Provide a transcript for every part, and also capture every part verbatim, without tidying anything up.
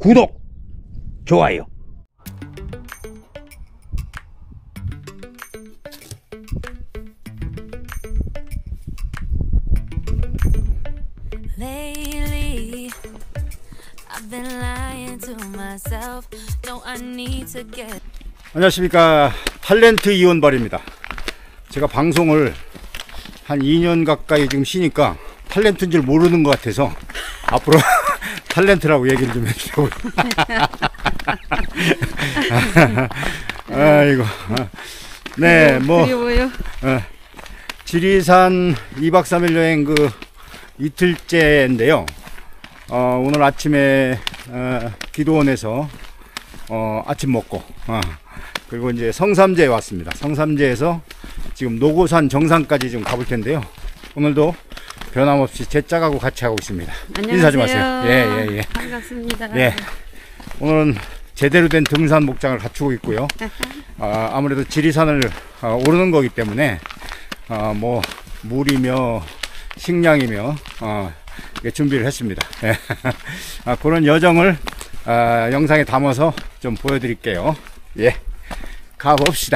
구독, 좋아요. Lately, I've been lying to myself. No, I need to get. 안녕하십니까. 탤런트 이원발입니다. 제가 방송을 한 이 년 가까이 지금 쉬니까 탤런트인 줄 모르는 것 같아서 앞으로 탤런트라고 얘기를 좀 해주려고. 아이고. 네, 뭐. 어, 지리산 이 박 삼 일 여행 그 이틀째인데요. 어, 오늘 아침에 어, 기도원에서 어, 아침 먹고 어, 그리고 이제 성삼제에 왔습니다. 성삼제에서 지금 노고산 정상까지 좀 가볼 텐데요. 오늘도 변함없이 제 짝하고 같이 하고 있습니다. 안녕하세요. 인사 좀 하세요. 예, 예, 예. 반갑습니다. 예. 오늘은 제대로 된 등산 목장을 갖추고 있고요. 어, 아무래도 지리산을 어, 오르는 거기 때문에 어, 뭐 물이며 식량이며 어, 준비를 했습니다. 예. 아, 그런 여정을 어, 영상에 담아서 좀 보여드릴게요. 예, 가봅시다.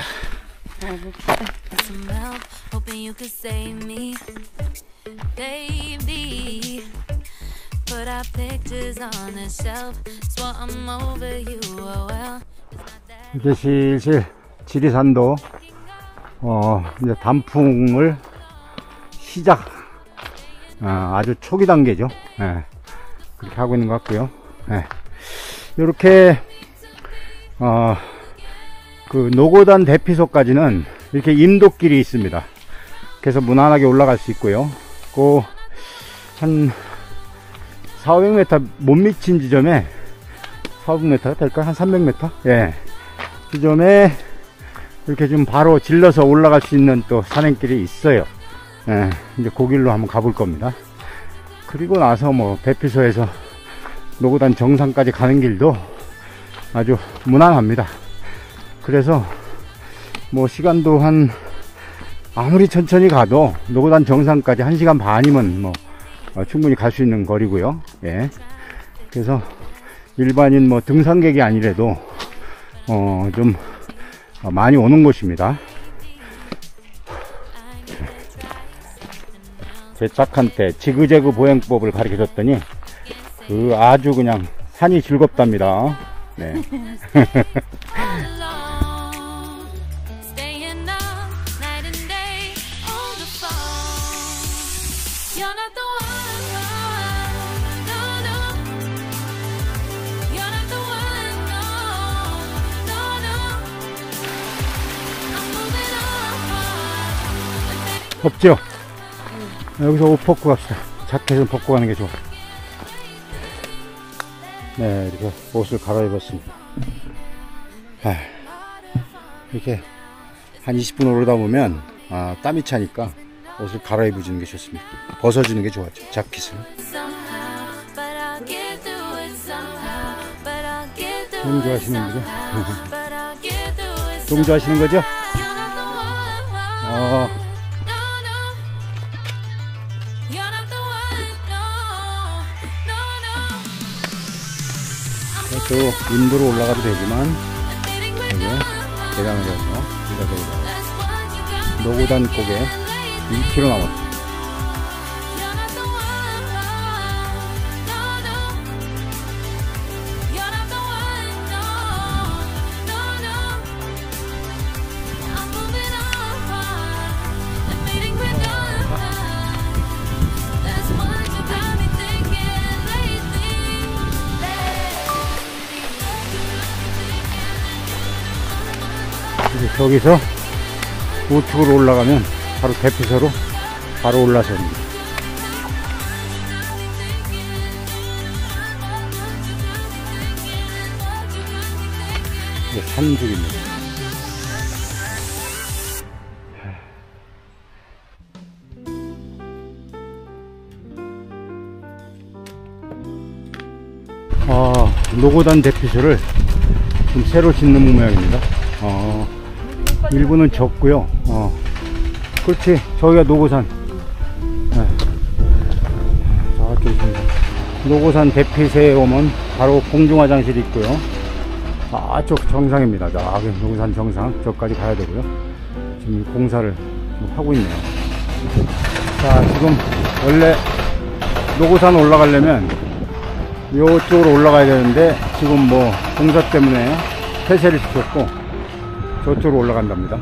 이제 슬슬 지리산도 어, 이제 단풍을 시작, 어, 아주 초기 단계죠. 예, 그렇게 하고 있는 것 같고요. 예. 이렇게 어, 그 노고단 대피소까지는 이렇게 임도길이 있습니다. 그래서 무난하게 올라갈 수 있고요. 그 한 사오백 미터 못 미친 지점에 사오백 미터가 될까? 한 삼백 미터? 예. 지점에 이렇게 좀 바로 질러서 올라갈 수 있는 또 산행길이 있어요. 예. 이제 그 길로 한번 가볼 겁니다. 그리고 나서 뭐 대피소에서 노고단 정상까지 가는 길도 아주 무난합니다. 그래서 뭐 시간도 한 아무리 천천히 가도 노고단 정상까지 한 시간 반이면 뭐 어, 충분히 갈 수 있는 거리고요. 예. 그래서 일반인 뭐 등산객이 아니래도 어, 좀 어, 많이 오는 곳입니다. 제 짝한테 지그재그 보행법을 가르쳐 줬더니 그 아주 그냥 산이 즐겁답니다. 네. 덥죠? 여기서 옷 벗고 갑시다. 자켓은 벗고 가는 게 좋아. 네, 이렇게 옷을 갈아입었습니다. 아, 이렇게 한 이십 분 오르다 보면 아, 땀이 차니까 옷을 갈아입어주는 게 좋습니다. 벗어주는 게 좋아죠, 자켓을. 너무 좋아하시는 거죠? 너무 좋아하시는 거죠? 어. 또 인도로 올라가도 되지만 여기 계단을 해서 이렇게 노고단 꼭에 일 킬로미터 남았습니다. 저기서 우측으로 올라가면 바로 대피소로 바로 올라섭니다. 이제 산중입니다. 아, 노고단 대피소를 좀 새로 짓는 모양입니다. 어, 일부는 졌고요. 어, 그렇지. 저기가 노고산. 네. 저쪽 있습니다. 노고산 대피소에 오면 바로 공중화장실이 있고요. 저쪽 정상입니다. 저기 노고산 정상 저까지 가야 되고요. 지금 공사를 하고 있네요. 자, 지금 원래 노고산 올라가려면 이쪽으로 올라가야 되는데 지금 뭐 공사 때문에 폐쇄를 시켰고 저쪽으로 올라간답니다.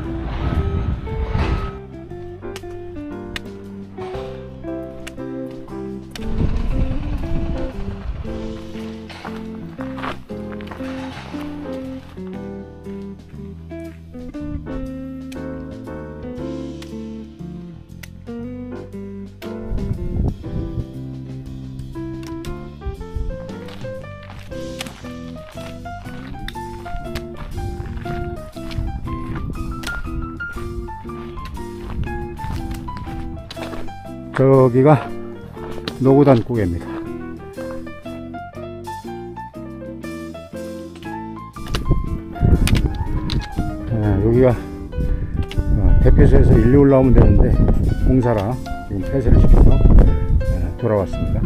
저기가 노고단 고개입니다. 네, 여기가 대피소에서 일리 올라오면 되는데 공사라 지금 폐쇄를 시켜서 네, 돌아왔습니다.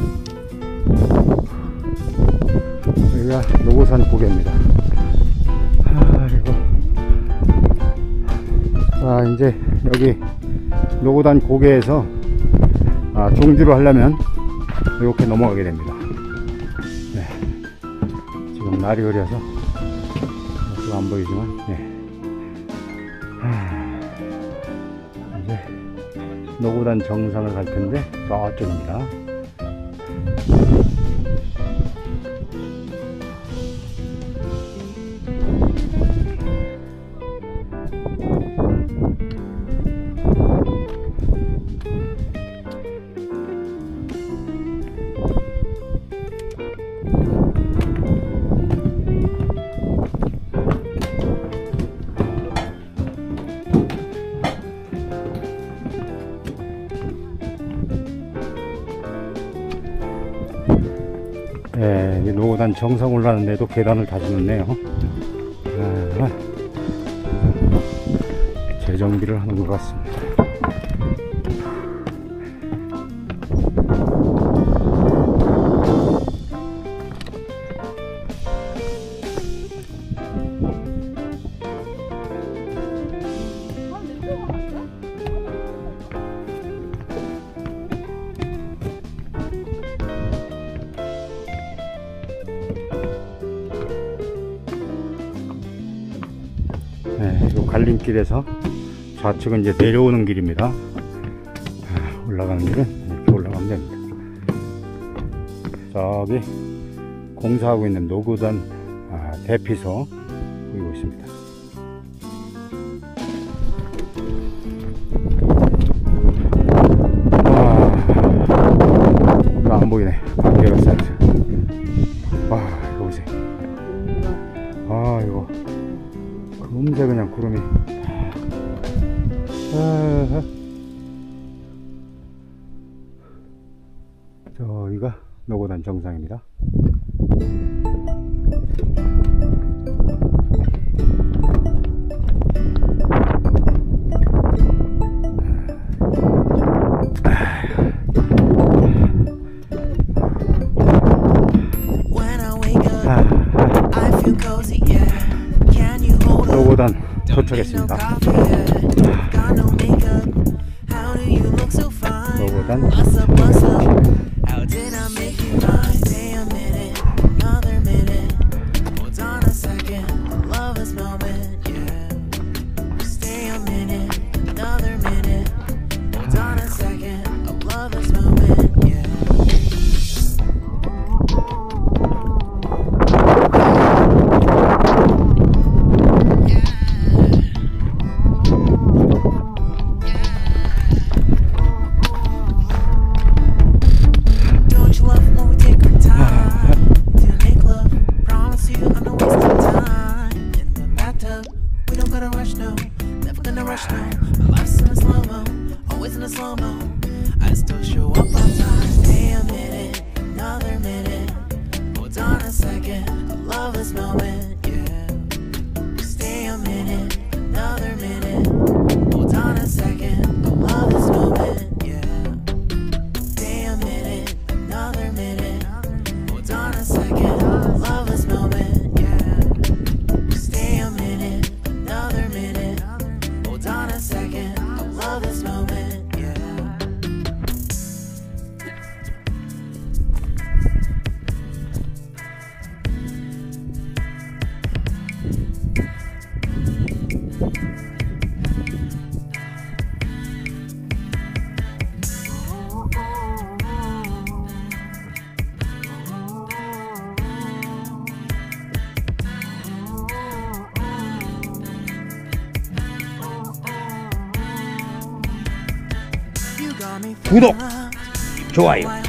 여기가 노고산 고개입니다. 아이고. 자, 이제 여기 노고단 고개에서 아, 종지로 하려면 이렇게 넘어가게 됩니다. 네. 지금 날이 흐려서 지금 안 보이지만 네. 하... 이제 노고단 정상을 갈 텐데 저쪽입니다. 네, 이 노고단 정상 올라가는데도 계단을 다시 놓네요. 아, 재정비를 하는 것 같습니다. 네, 이 갈림길에서 좌측은 이제 내려오는 길입니다. 아, 올라가는 길은 이렇게 올라가면 됩니다. 저기 공사하고 있는 노고단 아, 대피소 보이고 있습니다. 와, 이거 안 보이네. 안개가 쌓여서. 와, 이거 보세요. 아, 이거 금세 그냥 구름이. 아, 저기가 노고단 정상입니다. 노고단 도착했습니다. 노고단 구독, 좋아요